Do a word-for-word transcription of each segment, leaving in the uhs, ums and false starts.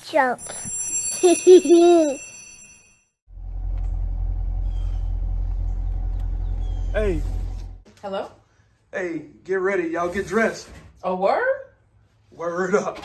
jump. Hey. Hello? Hey, get ready. Y'all get dressed. A word? Word up.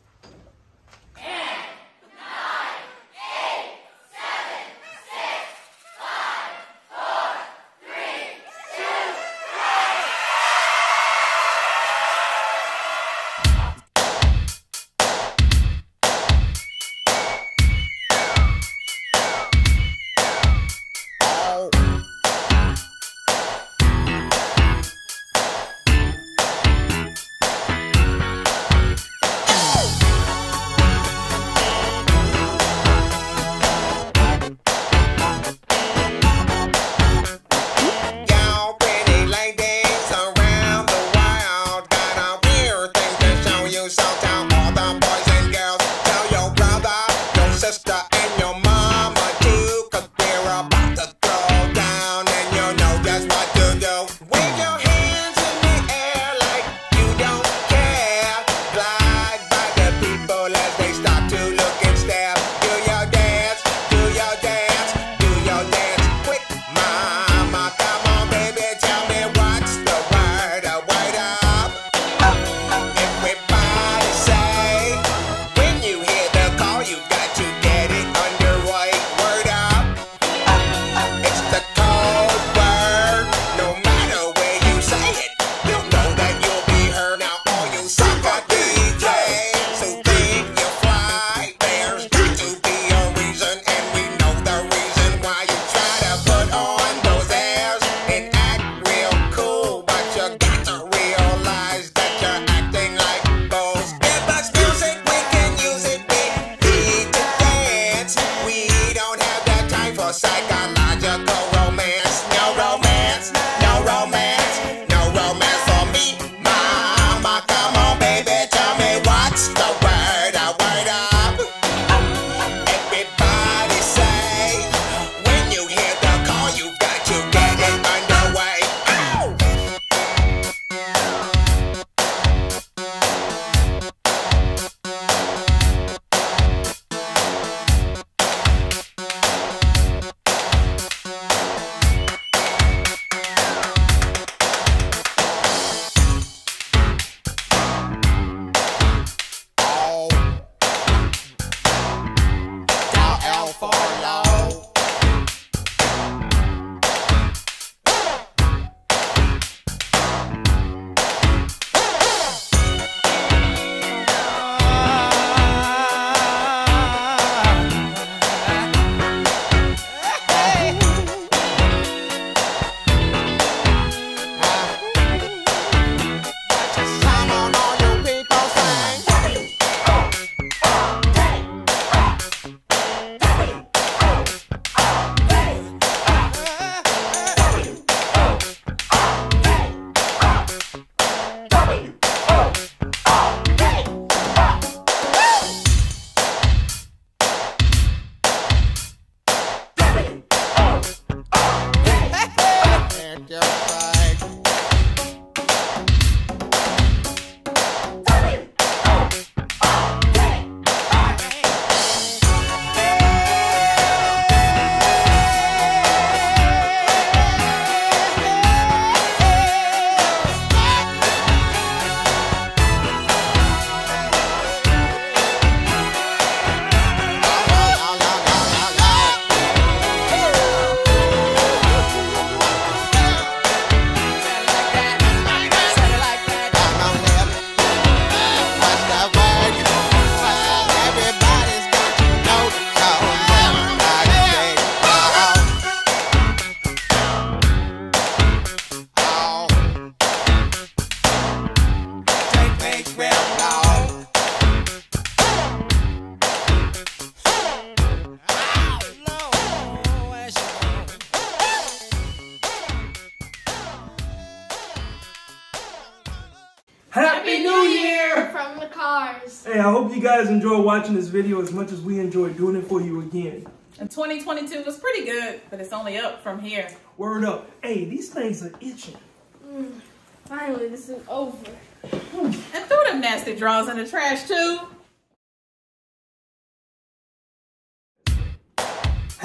Happy New Year! From the Carrs. Hey, I hope you guys enjoy watching this video as much as we enjoy doing it for you again. And twenty twenty-two was pretty good, but it's only up from here. Word up. Hey, these things are itching. Mm, finally, this is over. And throw them nasty drawers in the trash, too.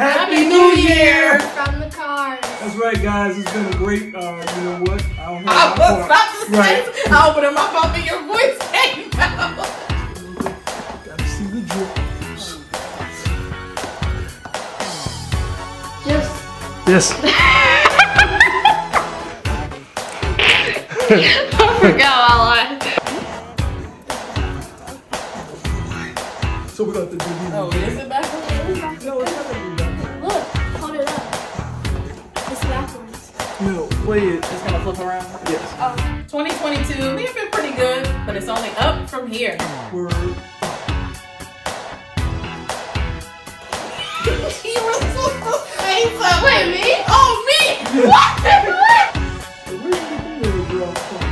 Happy New Year! From the Carrs. That's right, guys. It's been a great, uh, you know what? I don't I have was my about part. to say, Right. I opened my mouth and your voice came out. Gotta see the drips. Just. Yes. I forgot all I. So we got to do these. Oh, is it backwards? No, it's not gonna be backwards. Look, hold it up. It's backwards. No, play it. It's gonna flip around. Yes. Oh. twenty twenty-two, we've been pretty good, but it's only up from here. Word. He was supposed to say something. Wait, me? Oh, me! What? What? So where did you do the draw from?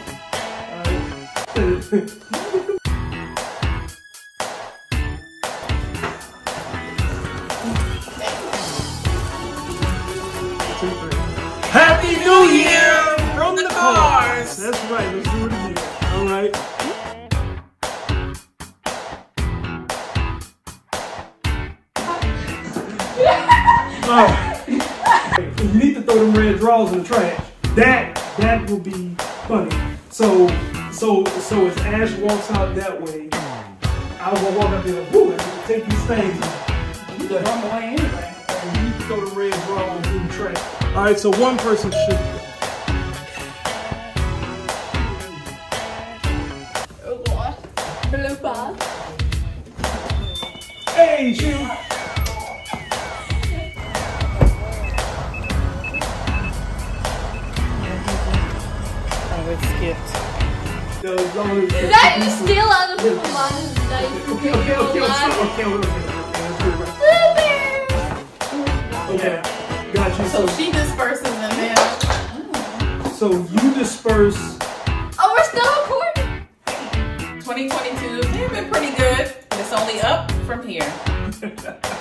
Alright. Happy New Year from the Carrs. That's right. Let's do it again. All right. Oh. You need to throw them red draws in the trash. That that will be funny. So so so as Ash walks out that way, I was gonna walk up there and woo, I can take these things. You can run away anyway. You need to throw the red draws in the trash. All right, so one person should. Oh, what? Blue ball. Hey, shoot. Oh, it skipped. No, no, no, Now you steal other people's lines. Now you Okay, steal okay, your okay, own okay, lines. okay, okay, okay, okay, okay, got you. So So, she disperses and then. so you disperse. Oh, we're still recording. twenty twenty-two, they've been pretty good, but it's only up from here.